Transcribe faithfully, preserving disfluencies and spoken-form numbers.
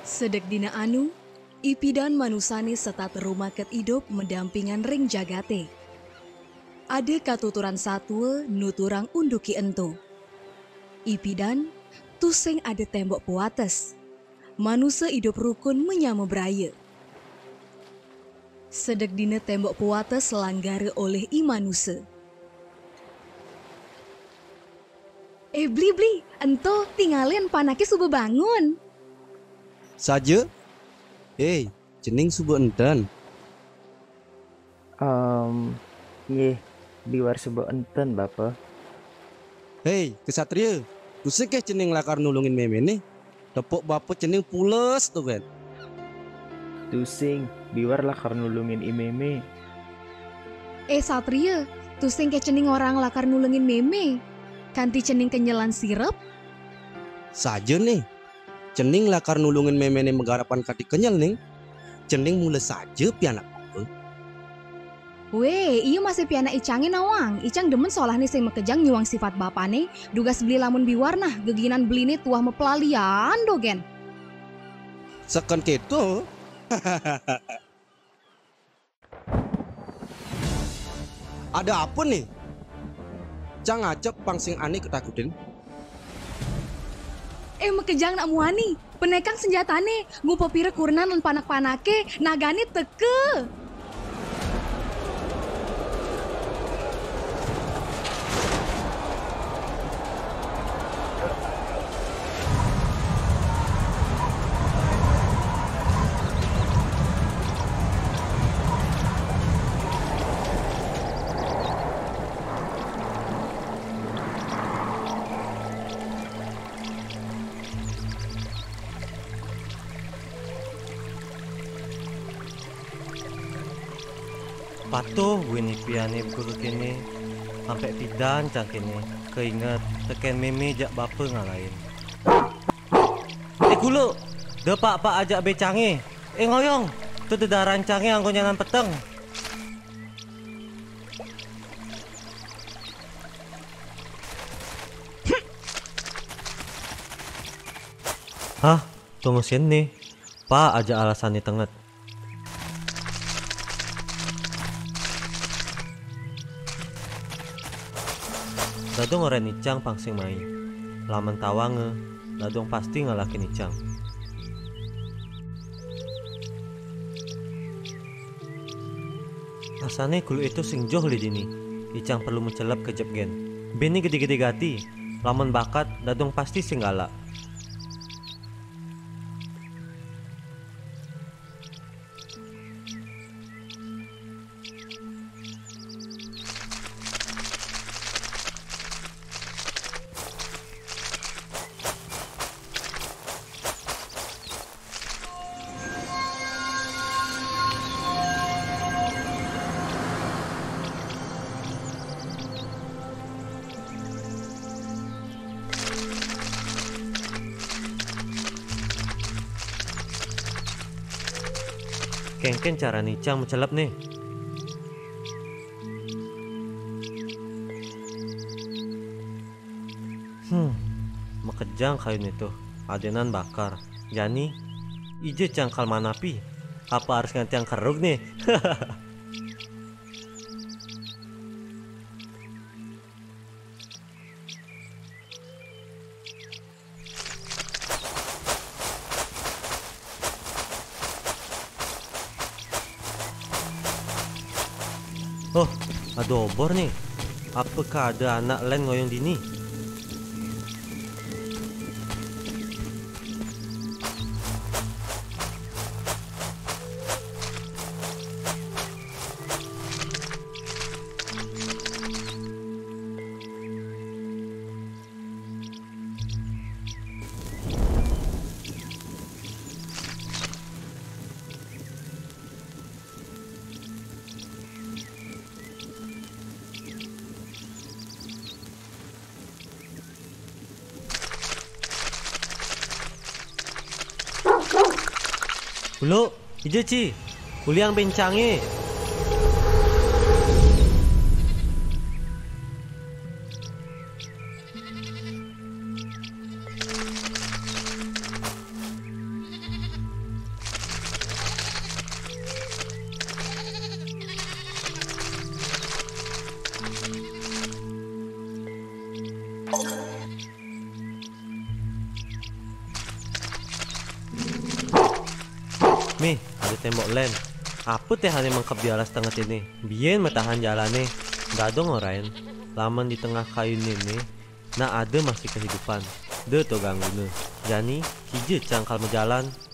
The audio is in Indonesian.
Sedek dina anu, ipidan manusane setat rumaket idop mendampingan ring jagate. Ada katuturan satwa nuturang unduki ento. Ipidan tusing ada tembok puates. Manusia hidup rukun menyama beraya. Sedek dina tembok puates langgare oleh i manusia. Eh beli beli, ento tinggalin panake subuh bangun. Saja? Eh, cening subuh enten. Um, ye, biwar sebuah enten bapa. Hei, kesatria, tusik ke cening lakar nulungin meme nih. Tepuk bapa cening pules tuh kan. Tusing, biwar lakar nulungin imeme. Eh satria, tusing ke cening orang lakar nulungin meme. Kanti cening kenyelan sirep. Saja nih, cening lakar nulungin meme nih menggarapan kati kenyal nih. Cening mulai saja pianak apa. Weh, iya masih piana icangin nawang. Icang demen solah nih sing mekejang nyuang sifat bapane. Dugas beli lamun biwar nah, geginan beli nih tuah mepelalian dogen. Sekan keto. Ada apa nih? Cang acep pangsing aneh ketakutin. Eh mekejang nak muani, penekang senjatane, ngupo pire kurnan lan panak-panake, nagane teke. Patuh wini piane guru kene sampai pidan cang kene keinget teken meme jak bapa ngalain. Eh kulo, depak pak ajak becange. Eh ngoyong, tu dah rancange anggo nyalan peteng. Hah, tunggu sini. Pak aja alasannya tenget. Dadong orang nicang pangsing mai. Laman tawange, dadong pasti ngalakin nicang. Asane kulu itu sing joh li dini. Icang perlu mencelap ke jebgen. Beni gede-gede gati. Laman bakat, dadong pasti sing galak. Kengken cara nicang mencelap nih. Hmm, mekejang kain itu. Adenan bakar. Yani, ije cangkal manapi. Apa harus ganti yang keruk nih? Oh, ada obor nih. Apakah ada anak lain ngoyong dini? Kulo, ije ci, kuliang bencange. Mih, ada tembok lem. Apa teh hanya mengkap di alas tengah ini? Bien metahan jalan nih. Gak dong orang. Laman di tengah kayu ini, nah ada masih kehidupan. De to ganggu ne. Jani, hije cangkal menjalan.